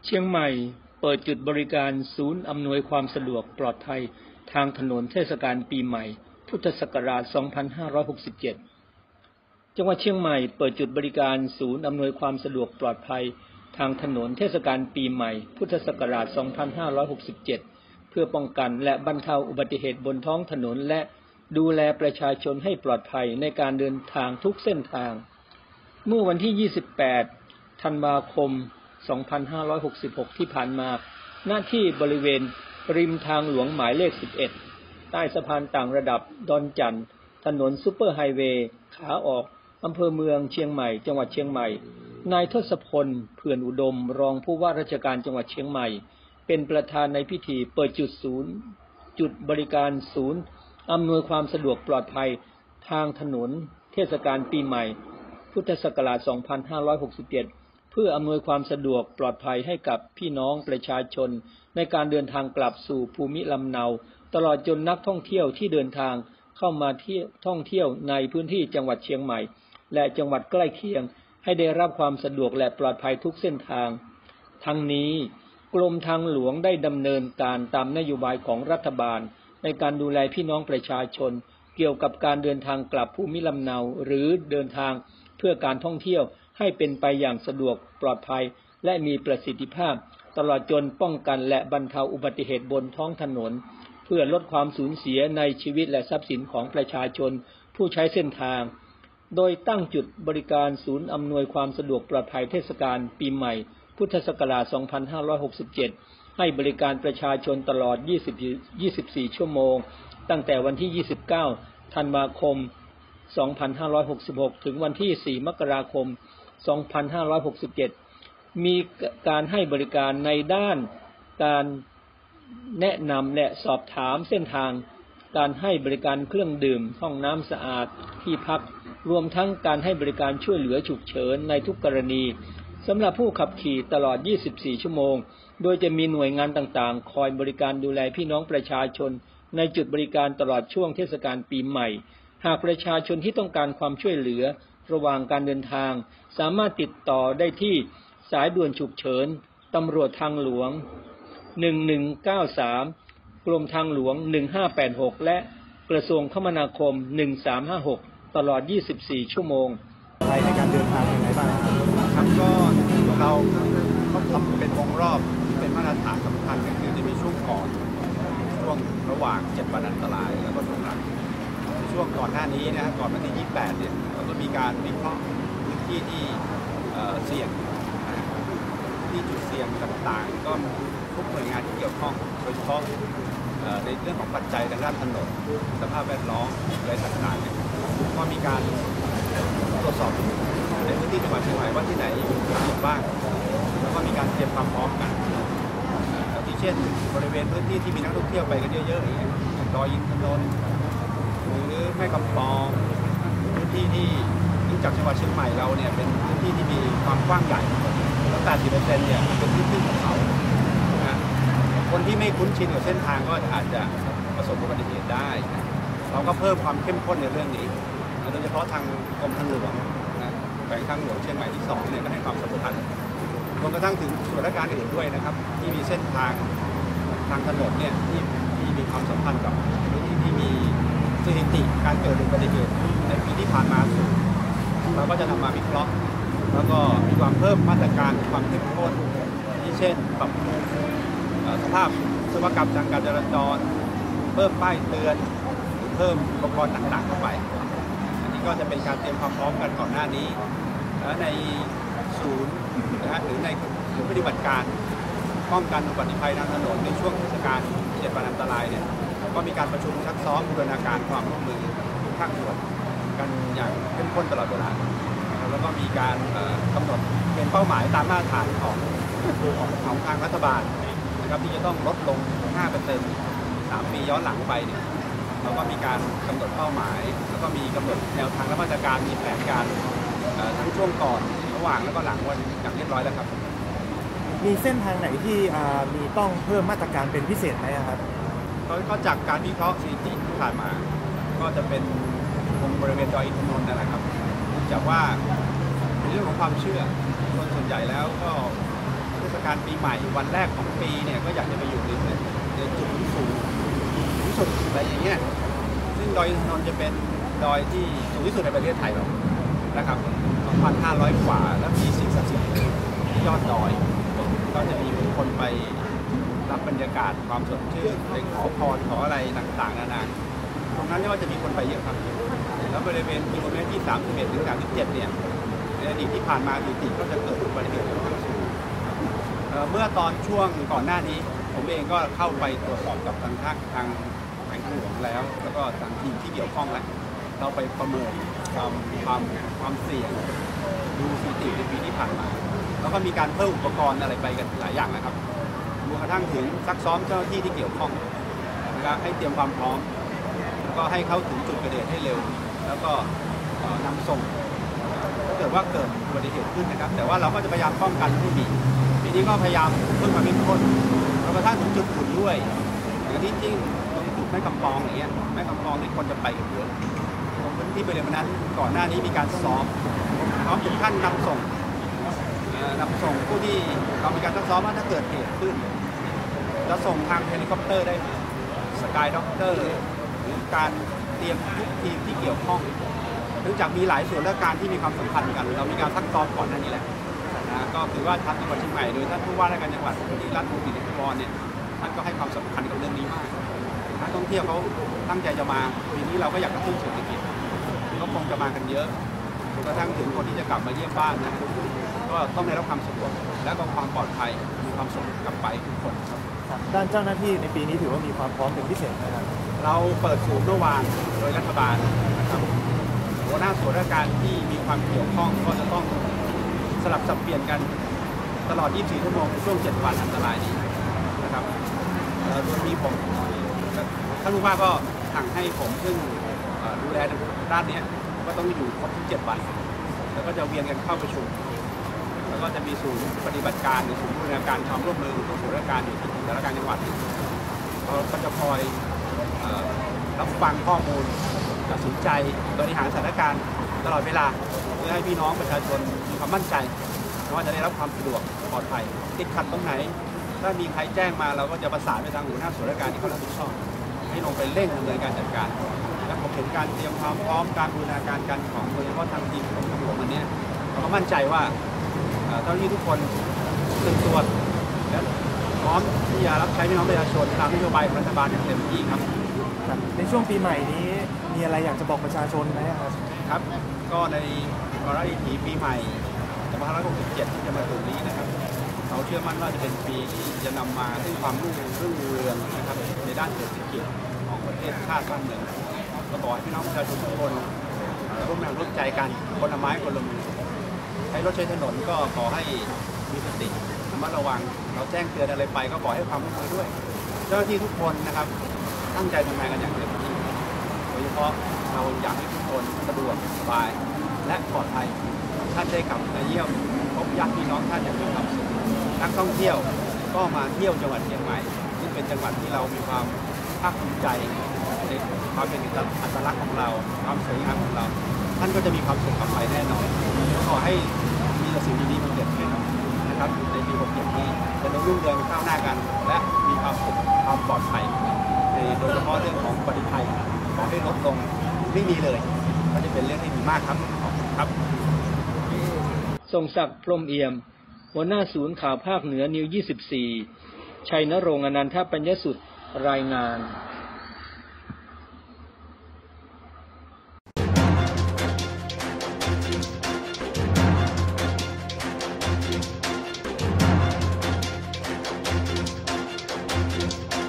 เชียงใหม่เปิดจุดบริการศูนย์อำนวยความสะดวกปลอดภัยทางถนนเทศกาลปีใหม่พุทธศักราช 2567 จังหวัดเชียงใหม่เปิดจุดบริการศูนย์อำนวยความสะดวกปลอดภัยทางถนนเทศกาลปีใหม่พุทธศักราช 2567 เพื่อป้องกันและบรรเทาอุบัติเหตุบนท้องถนนและดูแลประชาชนให้ปลอดภัยในการเดินทางทุกเส้นทางเมื่อวันที่ 28 ธันวาคม 2566 ที่ผ่านมาหน้าที่บริเวณริมทางหลวงหมายเลข 11 ใต้สะพานต่างระดับดอนจันทน์ถนนซุปเปอร์ไฮเวย์ขาออกอำเภอเมืองเชียงใหม่จังหวัดเชียงใหม่นายทศพลเผื่อนอุดมรองผู้ว่าราชการจังหวัดเชียงใหม่เป็นประธานในพิธีเปิดจุดบริการศูนย์อำนวยความสะดวกปลอดภัยทางถนนเทศกาลปีใหม่พุทธศักราช 2567 เพื่ออำนวยความสะดวกปลอดภัยให้กับพี่น้องประชาชนในการเดินทางกลับสู่ภูมิลำเนาตลอดจนนักท่องเที่ยวที่เดินทางเข้ามาท่องเที่ยวในพื้นที่จังหวัดเชียงใหม่และจังหวัดใกล้เคียงให้ได้รับความสะดวกและปลอดภัยทุกเส้นทางทั้งนี้กรมทางหลวงได้ดำเนินการตามนโยบายของรัฐบาลในการดูแลพี่น้องประชาชนเกี่ยวกับการเดินทางกลับภูมิลำเนาหรือเดินทางเพื่อการท่องเที่ยวให้เป็นไปอย่างสะดวกปลอดภัยและมีประสิทธิภาพตลอดจนป้องกันและบรรเทาอุบัติเหตุบนท้องถนนเพื่อลดความสูญเสียในชีวิตและทรัพย์สินของประชาชนผู้ใช้เส้นทางโดยตั้งจุดบริการศูนย์อำนวยความสะดวกปลอดภัยเทศกาลปีใหม่พุทธศักราช 2567 ให้บริการประชาชนตลอด 24 ชั่วโมงตั้งแต่วันที่ 29 ธันวาคม 2566 ถึงวันที่ 4 มกราคม 2567 มีการให้บริการในด้านการแนะนำและสอบถามเส้นทางการให้บริการเครื่องดื่มห้องน้ำสะอาดที่พักรวมทั้งการให้บริการช่วยเหลือฉุกเฉินในทุกกรณีสำหรับผู้ขับขี่ตลอด 24 ชั่วโมงโดยจะมีหน่วยงานต่างๆคอยบริการดูแลพี่น้องประชาชนในจุดบริการตลอดช่วงเทศกาลปีใหม่หากประชาชนที่ต้องการความช่วยเหลือระหว่างการเดินทางสามารถติดต่อได้ที่สายด่วนฉุกเฉินตำรวจทางหลวง 1193 กรมทางหลวง 1586 และกระทรวงคมนาคม 1356 ตลอด 24 ชั่วโมงในการเดินทางยังไงบ้างครับก็เราต้องทำเป็นวงรอบที่เป็นมาตรฐานสำคัญก็คือจะมีช่วงก่อนช่วงระหว่าง7วันอันตรายแล้วก็ช่วงหลังช่วงก่อนหน้านี้นะก่อนวันที่ 28 เนี่ยเราก็มีการวิเคราะห์พื้นที่ที่เสี่ยงที่จุดเสี่ยงต่างๆก็ทุกหน่วยงานที่เกี่ยวข้องโดยเฉพาะในเรื่องของปัจจัยทางด้านถนนสภาพแวดล้อมอะไรต่างๆเนี่ยก็มีการตรวจสอบในพื้นที่จังหวัดเชียงใหม่ว่าที่ไหนมีบ้างแล้วก็มีการเตรียมความพร้อมกันที่เช่นบริเวณพื้นที่ที่มีนักท่องเที่ยวไปกันเยอะๆอย่างเงี้ยดอยอินทนนท์หรือแม่กำปองพื้นที่ที่เนื่องจากจังหวัดเชียงใหม่เราเนี่ยเป็นพื้นที่ที่มีความกว้างใหญ่แล้ว 80% เนี่ยเป็นพื้นที่ของเขาคนที่ไม่คุ้นชินกับเส้นทางก็อาจจะประสบอุบัติเหตุได้เราก็เพิ่มความเข้มข้นในเรื่องนี้โดยเฉพาะทางกรมทางหลวงแขวงทางหลวงเชียงใหม่ที่2เนี่ยก็ให้ความสำคัญรวมกระทั่งถึงส่วนราชการอื่นด้วยนะครับที่มีเส้นทางถนนเนี่ยที่มีความสัมพันธ์กับพื้นที่ที่มีสถิติการเกิดอุบัติเหตุในปีที่ผ่านมาสูงเราก็จะนำมาวิเคราะห์แล้วก็มีความเพิ่มมาตรการความเข้มข้นที่เช่นปรับปรุงสภาพวิศวกรรมทางการจราจรเพิ่มป้ายเตือนเพิ่มอุปกรณ์ต่างๆเข้าไปอันนี้ก็จะเป็นการเตรียมความพร้อมกันก่อนหน้านี้ในศูนย์หรือในศูนย์ปฏิบัติการป้องกันอุบัติภัยทางถนนในช่วงเทศกาล7 วันอันตรายเนี่ยก็มีการประชุมซักซ้อมบูรณาการความร่วมมือทุกภาคส่วนกันอย่างเข้มข้นตลอดเวลาแล้วก็มีการกำหนดเป็นเป้าหมายตามมาตรฐานของทางรัฐบาลนะครับที่จะต้องลดลง 5% 3 ปีย้อนหลังไปเนี่ยเราก็มีการกำหนดเป้าหมายแล้วก็มีกำหนดแนวทางและมาตรการมีแผนการทั้งช่วงก่อนระหว่างแล้วก็หลังวันอย่างเรียบร้อยแล้วครับมีเส้นทางไหนที่มีต้องเพิ่มมาตรการเป็นพิเศษไหมครับก็จากการวิเคราะห์สถิติที่ผ่านมาก็จะเป็นตรงบริเวณดอยอินทนนท์นะครับจากว่าในเรื่องของความเชื่อคนส่วนใหญ่แล้วก็เทศศกาลปีใหม่วันแรกของปีเนี่ยก็อยากจะไปอยู่ในจุดสูงที่สุดอะไรอย่างเงี้ยซึ่งดอยอินทนนท์จะเป็นดอยที่สูงที่สุดในประเทศไทยเรานะครับ 2,500 กว่าแล้วมีสิ่งศักดิ์สิทธิ์ที่ยอดดอยก็จะมีคนไปรับบรรยากาศความสดชื่นไปขอพรขออะไรต่างๆนานาตรงนั้นเนี่ยว่าจะมีคนไปเยอะครับแล้วบริเวณกิโลเมตรที่31 ถึง 37เนี่ยในอดีตที่ผ่านมาสถิติก็จะเกิดอุบัติเหตุค่อนข้างสูงเมื่อตอนช่วงก่อนหน้านี้ผมเองก็เข้าไปตรวจสอบกับทางแขวงทางหลวงแล้วก็ทางทีมที่เกี่ยวข้องแล้วเราไปประเมินความเสี่ยงดูสถิติในปีที่ผ่านมาแล้วก็มีการเพิ่มอุปกรณ์อะไรไปกันหลายอย่างนะครับรวมกระทั่งถึงซักซ้อมเจ้าหน้าที่ที่เกี่ยวข้องนะครับให้เตรียมความพร้อมแล้วก็ให้เข้าถึงจุดเกิดเหตุให้เร็วแล้วก็นำส่งถ้าเกิดว่าเกิดอุบัติเหตุขึ้นนะครับแต่ว่าเราก็จะพยายามป้องกันไม่มีปีนี้ก็พยายามเพิ่มความเข้มข้นแล้วก็ถ้าถึงจุดอื่นด้วยอย่างที่จริงตรงจุดแม่กำปองอย่างเงี้ยแม่กำปองที่คนจะไปกันเยอะตรงพื้นที่บริเวณนั้นก่อนหน้านี้มีการซ้อมถึงขั้นนำส่งผู้ที่เรามีการซักซ้อมว่าถ้าเกิดเหตุขึ้นจะส่งทางเฮลิคอปเตอร์ได้สกายด็อกเตอร์หรือการเตรียมทุกทีมที่เกี่ยวข้องเนื่องจากมีหลายส่วนราชการที่มีความสัมพันธ์กันเรามีการซักซ้อมก่อนหน้านี้แหละก็คือว่าทางจังหวัดเชียงใหม่โดยท่านผู้ว่าราชการจังหวัดที่รัฐมนตรีนิพนธ์เนี่ยท่านก็ให้ความสำคัญกับเรื่องนี้มากนักท่องเที่ยวเขาตั้งใจจะมาปีนี้เราก็อยากกระตุ้นเศรษฐกิจก็คงจะมากันเยอะจนกระทั่งถึงคนที่จะกลับมาเยี่ยมบ้านนะก็ต้องได้รับความสะดวกและก็ความปลอดภัยมีความสุขกลับไปทุกคนครับด้านเจ้าหน้าที่ในปีนี้ถือว่ามีความพร้อมเป็นพิเศษนะครับเราเปิดศูนย์เมื่อวานโดยรัฐบาลนะครับหัวหน้าส่วนราชการที่มีความเกี่ยวข้องก็จะต้องสลับสับเปลี่ยนกันตลอด 24 ชั่วโมงช่วง 7 วันอันตรายนี้นะครับโดยมีผมท่านผู้ว่าก็สั่งให้ผมซึ่งดูแลด้านนี้ก็ต้องอยู่ครบทุก 7 วันแล้วก็จะเวียนกันเข้าประชุมแล้วก็จะมีศูนย์ปฏิบัติการหรือศูนย์บูรณาการความร่วมมือของส่วนราชการอยู่ที่แต่ละการจังหวัดก็จะคอยรับฟังข้อมูลตัดสินใจบริหารสถานการณ์ตลอดเวลาเพื่อให้พี่น้องประชาชนมีความมั่นใจว่าจะได้รับความสะดวกปลอดภัยติดขัดตรงไหนถ้ามีใครแจ้งมาเราก็จะประสานไปทางหัวหน้าส่วนราชการที่เขารับผิดชอบให้ลงไปเร่งดำเนินการจัดการและผมเห็นการเตรียมความพร้อมการบูรณาการกันของโดยเฉพาะทางทีมของตำรวจวันนี้เราก็มั่นใจว่าเจ้าหน้าที่ทุกคนตื่นตัวและพร้อมที่จะรับใช้พี่น้องประชาชนตามนโยบายของรัฐบาลอย่างเต็มที่ครับในช่วงปีใหม่นี้มีอะไรอยากจะบอกประชาชนไหมครับก็ในวาระดิถีปีใหม่2567ที่จะมาถึงนี้นะครับเราเชื่อมั่นว่าจะเป็นปีที่จะนำมาซึ่งความรุ่งเรืองนะครับในด้านเศรษฐกิจของประเทศชาติบ้านเมืองก็ขอให้พี่น้องประชาชนทุกคนร่วมแรงร่วมใจกันคนละไม้คนละมือใช้รถใช้ถนนก็ขอให้มีสติระมัดระวังเราแจ้งเตือนอะไรไปก็ขอให้ความร่วมมือด้วยเจ้าหน้าที่ทุกคนนะครับตั้งใจทำงานกันอย่างเต็มที่โดยเฉพาะเราอยากให้ทุกคนสะดวกสบายและปลอดภัยท่านได้กลับมาเยี่ยมพบญาติพี่น้องท่านอย่างมีความสุขนักท่องเที่ยวก็มาเที่ยวจังหวัดเชียงใหม่ซึ่งเป็นจังหวัดที่เรามีความภาคภูมิใจในความเป็นอัตลักษณ์ของเราความสวยงามของเราท่านก็จะมีความสุขกลับไปแน่นอนขอให้มีแต่สิ่งดีๆมาเกิดขึ้นนะครับในปี67นี้จะได้รุ่งเรืองก้าวหน้ากันและมีความสุขความปลอดภัยโดยเฉพาะเรื่องของปลอดภัยขอให้ลดลงไม่มีเลยก็จะเป็นเรื่องที่ดีมากครับครับทรงศักดิ์พรหมเอี่ยมหัวหน้าศูนย์ข่าวภาคเหนือนิว 24 ชัยนรงค์อนันทปัญญสุทธิ์รายงาน